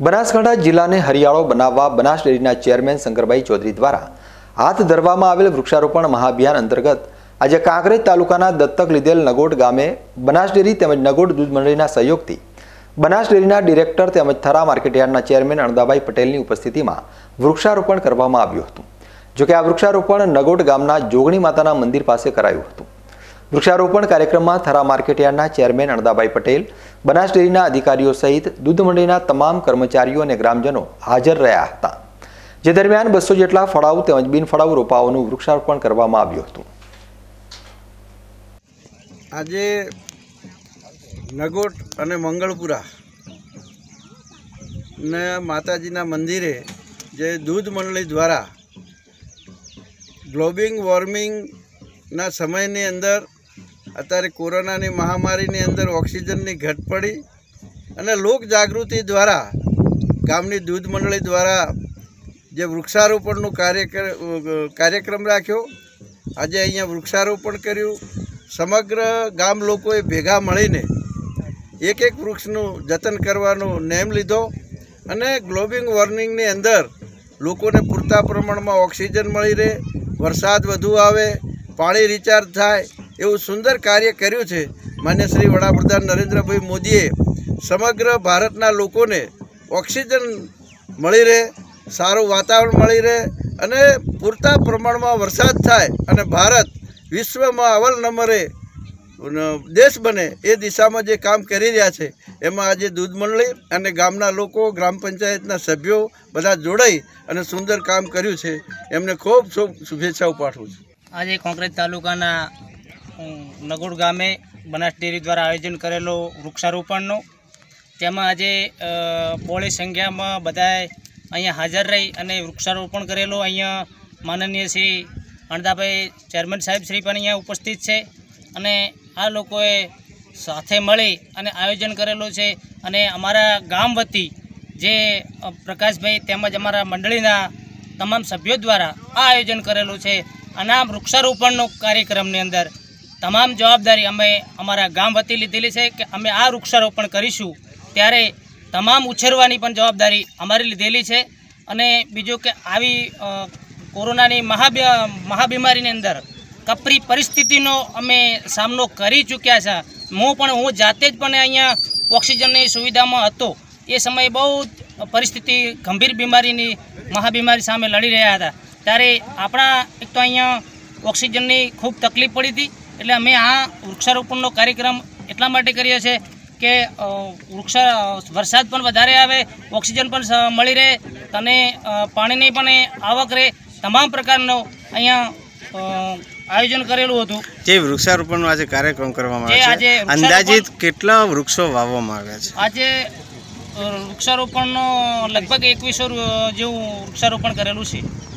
બનાસકાંઠા જિલ્લાને હરિયાળો બનાવવા બનાસ ડેરીના ચેરમેન શંકરભાઈ ચૌધરી દ્વારા હાથ ધરવામાં આવેલ વૃક્ષારોપણ મહાઅભિયાન અંતર્ગત આજે કાંકરેજ તાલુકાના દત્તક લીધેલ નગોટ ગામે બનાસ ડેરી તેમજ નગોટ દૂધ મંડળીના સહયોગથી બનાસ ડેરીના ડિરેક્ટર તેમજ થરા માર્કેટયાર્ડના ચેરમેન અણદાભાઈ પટેલની ઉપસ્થિતિમાં વૃક્ષારોપણ કરવામાં આવ્યું હતું। જોકે આ વૃક્ષારોપણ નગોટ ગામના જોગણી માતાના મંદિર પાસે કરાયું હતું। વૃક્ષારોપણ કાર્યક્રમમાં થરા માર્કેટયાર્ડના ચેરમેન અણદાભાઈ પટેલ, બનાસ ડેરીના અધિકારીઓ સહિત દૂધ મંડળીના તમામ કર્મચારીઓ અને ગ્રામજનો હાજર રહ્યા હતા। જે દરમિયાન 200 જેટલા ફળાઉ તેમજ બિનફળાઉ રોપાઓનું વૃક્ષારોપણ કરવામાં આવ્યું હતું। આજે નગોટ અને મંગળપુરા ને માતાજીના મંદિરે જે દૂધ મંડળી દ્વારા ગ્લોબલ વોર્મિંગના સમયની અંદર અત્યારે કોરોનાની મહામારીની અંદર ઓક્સિજનની ઘટ પડી અને લોક જાગૃતિ દ્વારા ગામની દૂધ મંડળી દ્વારા જે વૃક્ષારોપણનું કાર્યક્રમ રાખ્યો। આજે અહીંયા વૃક્ષારોપણ કર્યું। સમગ્ર ગામ લોકોએ ભેગા મળીને એક વૃક્ષનું જતન કરવાનો નેમ લીધો અને ગ્લોબલ વોર્મિંગની અંદર લોકોને પૂરતા પ્રમાણમાં ઓક્સિજન મળી રહે, વરસાદ વધુ આવે, પાણી રિચાર્જ થાય એવું સુંદર કાર્ય કર્યું છે। માન્ય શ્રી વડાપ્રધાન નરેન્દ્રભાઈ મોદીએ સમગ્ર ભારતના લોકોને ઓક્સિજન મળી રહે, સારું વાતાવરણ મળી રહે અને પૂરતા પ્રમાણમાં વરસાદ થાય અને ભારત વિશ્વમાં અવ્વલ નંબરે દેશ બને એ દિશામાં જે કામ કરી રહ્યા છે એમાં આજે દૂધ મંડળી અને ગામના લોકો, ગ્રામ પંચાયતના સભ્યો બધા જોડાઈ અને સુંદર કામ કર્યું છે। એમને ખૂબ શુભેચ્છાઓ પાઠવું છું। આજે કાંકરેજ તાલુકાના નગોટ ગામે બનાસ ડેરી દ્વારા આયોજન કરેલો વૃક્ષારોપણનો, તેમાં આજે બહોળી સંખ્યામાં બધાએ અહીંયા હાજર રહી અને વૃક્ષારોપણ કરેલો। અહીંયા માનનીય શ્રી અણદાભાઈ ચેરમેન સાહેબ શ્રી પણ અહીંયા ઉપસ્થિત છે અને આ લોકોએ સાથે મળી અને આયોજન કરેલું છે અને અમારા ગામ વતી જે પ્રકાશભાઈ તેમજ અમારા મંડળીના તમામ સભ્યો દ્વારા આ આયોજન કરેલું છે અને આ વૃક્ષારોપણનો કાર્યક્રમની અંદર તમામ જવાબદારી અમે અમારા ગામ વતી લીધેલી છે કે અમે આ વૃક્ષારોપણ કરીશું ત્યારે તમામ ઉછેરવાની પણ જવાબદારી અમારી લીધેલી છે। અને બીજું કે આવી કોરોનાની મહાબીમારીની અંદર કપરી પરિસ્થિતિનો અમે સામનો કરી ચૂક્યા છે। હું જાતે જ પણ અહીંયા ઓક્સિજનની સુવિધામાં હતો એ સમયે બહુ પરિસ્થિતિ ગંભીર બીમારીની મહાબીમારી સામે લડી રહ્યા હતા ત્યારે આપણા એક તો અહીંયા ઓક્સિજનની ખૂબ તકલીફ પડી હતી એટલે અમે આ વૃક્ષારોપણનો કાર્યક્રમ એટલા માટે કરીએ છીએ કે વરસાદ પણ વધારે આવે, ઓક્સિજન પણ મળી રહે અને પાણીની પણ આવક રહે, તમામ પ્રકારનો અહીંયા આયોજન કરેલું હતું। જે વૃક્ષારોપણનો આજે કાર્યક્રમ કરવામાં આવે છે, અંદાજિત કેટલા વૃક્ષો વાવવામાં આવ્યા છે? આજે વૃક્ષારોપણનો લગભગ 2100 જેવું વૃક્ષારોપણ કરેલું છે।